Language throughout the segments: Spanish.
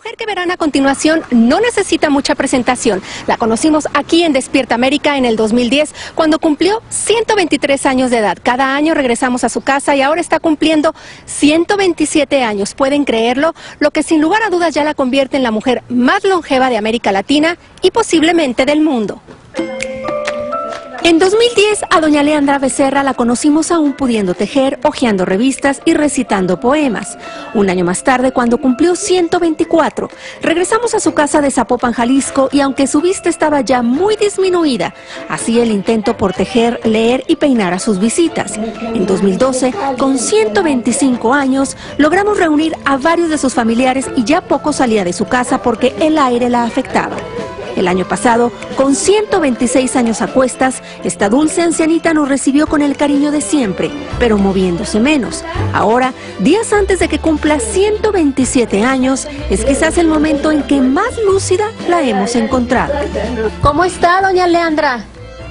mujer que verán a continuación no necesita mucha presentación. La conocimos aquí en Despierta América en el 2010, cuando cumplió 123 años de edad. Cada año regresamos a su casa y ahora está cumpliendo 127 años. ¿Pueden creerlo? Lo que sin lugar a dudas ya la convierte en la mujer más longeva de América Latina y posiblemente del mundo. En 2010 a doña Leandra Becerra la conocimos aún pudiendo tejer, hojeando revistas y recitando poemas. Un año más tarde, cuando cumplió 124, regresamos a su casa de Zapopan, Jalisco, y aunque su vista estaba ya muy disminuida, hacía el intento por tejer, leer y peinar a sus visitas. En 2012, con 125 años, logramos reunir a varios de sus familiares y ya poco salía de su casa porque el aire la afectaba. El año pasado, con 126 años a cuestas, esta dulce ancianita nos recibió con el cariño de siempre, pero moviéndose menos. Ahora, días antes de que cumpla 127 años, es quizás el momento en que más lúcida la hemos encontrado. ¿Cómo está, doña Leandra?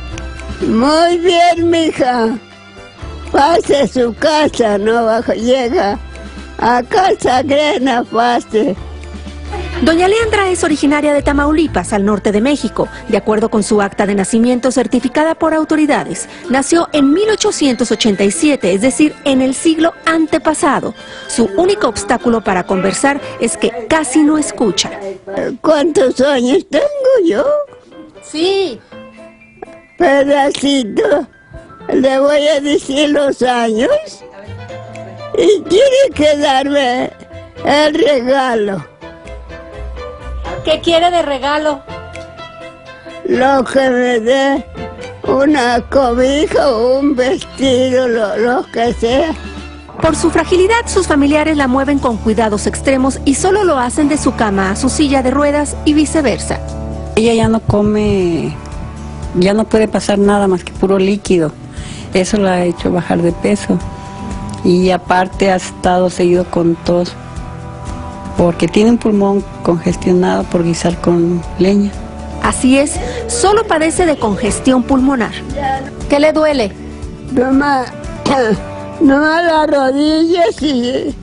Muy bien, mija. Pase a su casa, no llega. A casa ajena, pase. Doña Leandra es originaria de Tamaulipas, al norte de México. De acuerdo con su acta de nacimiento certificada por autoridades, nació en 1887, es decir, en el siglo antepasado. Su único obstáculo para conversar es que casi no escucha. ¿Cuántos años tengo yo? Sí. Pedacito, le voy a decir los años y quiere que darme el regalo. ¿Qué quiere de regalo? Lo que me dé, una cobija o un vestido, lo que sea. Por su fragilidad, sus familiares la mueven con cuidados extremos y solo lo hacen de su cama a su silla de ruedas y viceversa. Ella ya no come, ya no puede pasar nada más que puro líquido. Eso la ha hecho bajar de peso. Y aparte ha estado seguido con tos, porque tiene un pulmón congestionado por guisar con leña. Así es, solo padece de congestión pulmonar. ¿Qué le duele? Nomás las rodillas y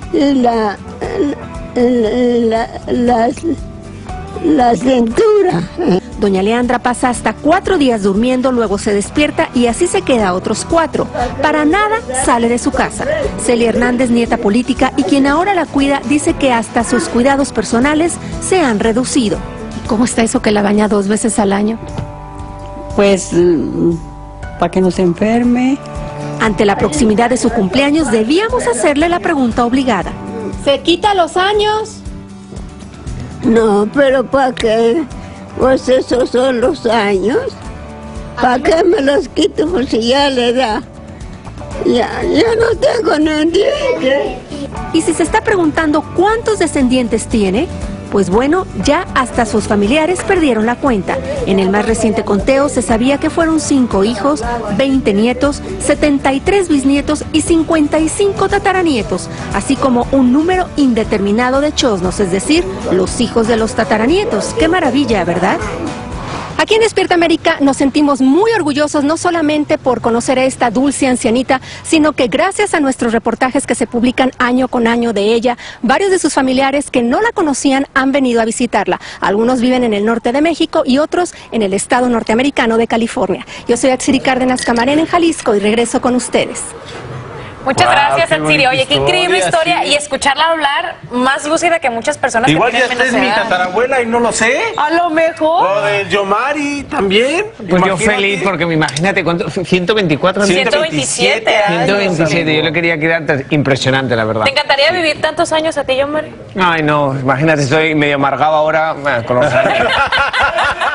la cintura. Doña Leandra pasa hasta 4 días durmiendo, luego se despierta y así se queda otros 4. Para nada sale de su casa. Celia Hernández, nieta política y quien ahora la cuida, dice que hasta sus cuidados personales se han reducido. ¿Cómo está eso que la baña 2 veces al año? Pues, para que no se enferme. Ante la proximidad de su cumpleaños, debíamos hacerle la pregunta obligada. ¿Se quita los años? No, pero ¿para qué? Pues esos son los años. ¿Para qué me los quito? Pues si ya le da. Ya no tengo ni un diente. Y si se está preguntando cuántos descendientes tiene, pues bueno, ya hasta sus familiares perdieron la cuenta. En el más reciente conteo se sabía que fueron 5 hijos, 20 nietos, 73 bisnietos y 55 tataranietos, así como un número indeterminado de chosnos, es decir, los hijos de los tataranietos. ¡Qué maravilla!, ¿verdad? Aquí en Despierta América nos sentimos muy orgullosos no solamente por conocer a esta dulce ancianita, sino que gracias a nuestros reportajes que se publican año con año de ella, varios de sus familiares que no la conocían han venido a visitarla. Algunos viven en el norte de México y otros en el estado norteamericano de California. Yo soy Atsiri Cárdenas Camarena en Jalisco y regreso con ustedes. Muchas gracias, Atsiri. Oye, qué increíble historia. Sí. Y escucharla hablar más lúcida que muchas personas. Igual que ya tienen esta es mi tatarabuela y no lo sé. A lo mejor. O de Yomari también. Pues yo feliz, porque imagínate, ¿cuánto? 124 años. 127 años. 127, yo le quería quedar impresionante, la verdad. ¿Te encantaría vivir tantos años a ti, Yomari? Ay, no, imagínate, estoy medio amargado ahora con los años.